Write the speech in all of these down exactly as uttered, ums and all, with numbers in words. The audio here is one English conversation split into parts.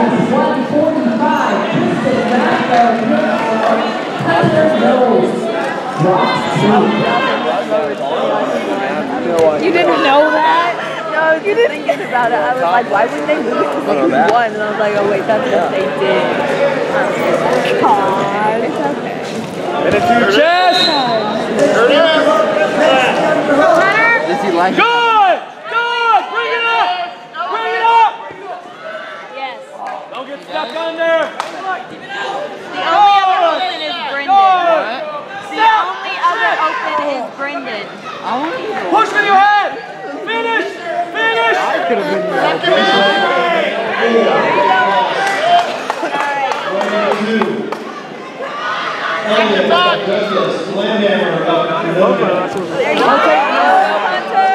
one forty-five, Kristen Nold. You didn't know that? No, you didn't think about it. I was like, why would they lose to someone who won? And I was like, oh wait, that's what they did. Aw, it's okay. Get it to your chest! Does he like it? Good! Good! Bring it up! Bring it up! Yes. Don't get stuck under! The only other open is Brendan. The only other open is Brendan. Push with your head! Finish! Finish! I could have been your There you go, Hunter!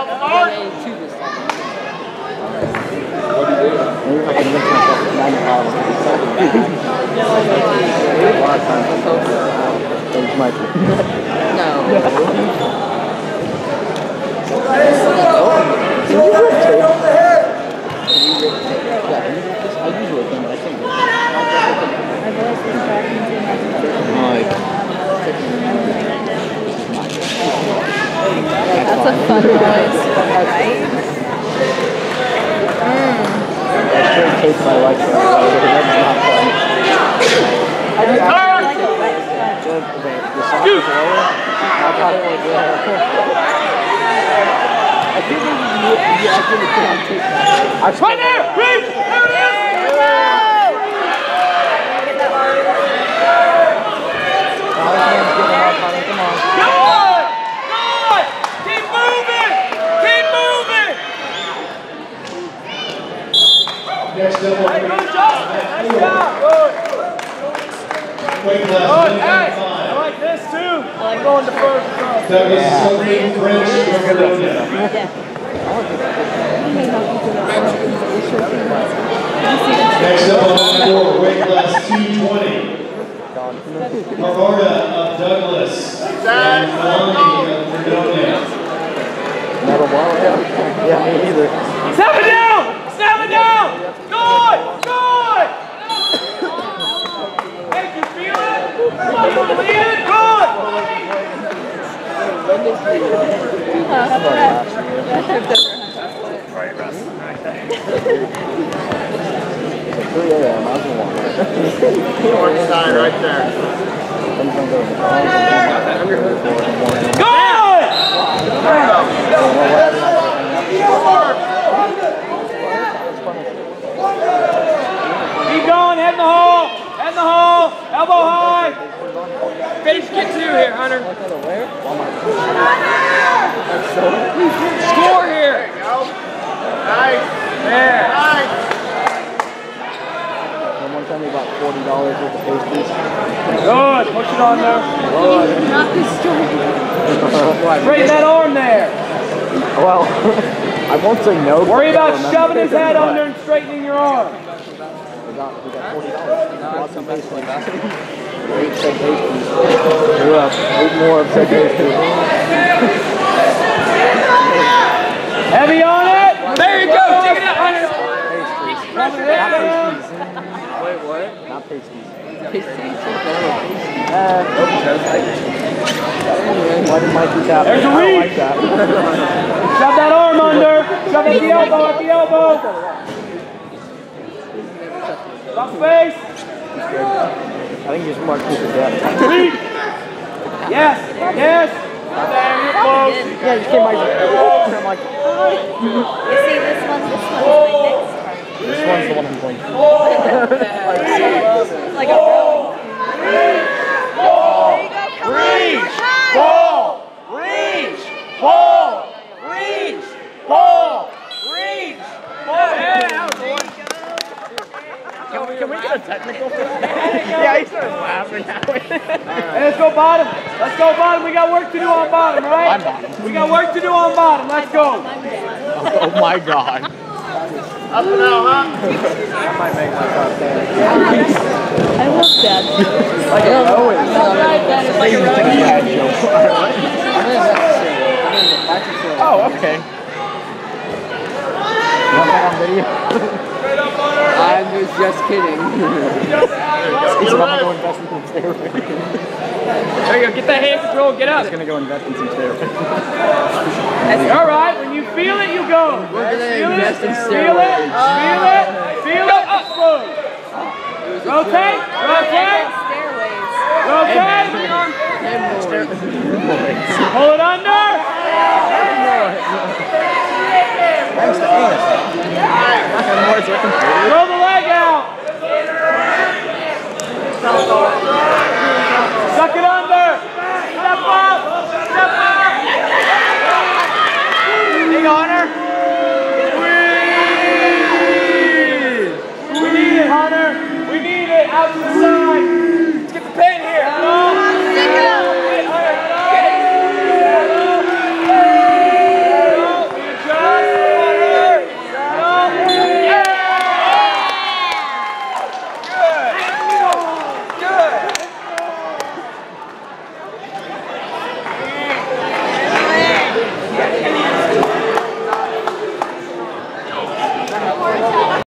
Maybe if I can link myself to ninety-five, I'll be so bad. A lot of times I told you. It's my No. I usually think I think That's a fun noise, right? Mm. I should take my life from it, but that's not fun. I do actually like the wet stuff. The, the, the soft is lower. I'll probably do it. I think maybe you, you actually can't take that. Right there! Reach! There it is! There we go! Get that one. Now his hands getting up on it. Come on. Good! Good! Keep moving! Keep moving! Next up, Hey, good job! Nice job! Good! weight Good! class Hey! I one like this too! I like going to first. Douglas Sophie French from Virginia. Next up on the floor, weight class two twenty. Roberta of Douglas and Melanie of Virginia. Not a while ago. Yeah, me either. Snap it down! Snap it down! Good! Good! Hey, you feel it? Come on, you believe it? Good! three A M, I was one. Orange side right there. Good! Keep going, head in the hole, head in the hole, elbow high. Face get two here, Hunter. Score here. There you go. Nice. There. Nice. Someone tell me about forty dollars worth of pastries. Good, push it on there. Not this story. Straighten that arm there. Well, I won't say no. Worry about shoving his head under and straightening your arm. We got, we got forty dollars. Lots of pastries. Eight said pastries. We're up. Eight more of said pastries. Heavy on it. There you go. Take it out, Hunter. Pastries. Not pastries. Wait, what? Not pastries. Pastries? Uh, why did Mikey tap? There's a I don't reach. like that. Shove that arm under. Shove at the elbow, at the elbow. Stop face. I think just Mark Cooper death. Reach. Yes. Yes. There, you're close. Yeah, you came like, I'm like, You see this one, this one's my next part. this one's the one I'm going to. It's like a rolling. There you go, come Reach. on. Ball. Reach. Ball. Reach. Ball. Reach. Ball. Yeah. Can we, can we get a technical for that? Yeah, he started laughing that way. Hey, let's go bottom. Let's go bottom. We got work to do on bottom, right? I'm bottom. We got work to do on bottom. Let's go. Oh my god. Up and out, huh? That might make my top ten. I love that. Like a Owen. It's like a Oh, okay. You want that on video? Straight up on her. I'm He was just kidding. He's about to go invest in some steroids. There you go. Get that hand control. Get up. He's going to go invest in some steroids. All right. When you feel it, you go. We're going to Feel invest it. in Feel it. steroids. Feel it. Feel it. Explode. Rotate. Rotate. Rotate. Hemorrhoids. Pull it under.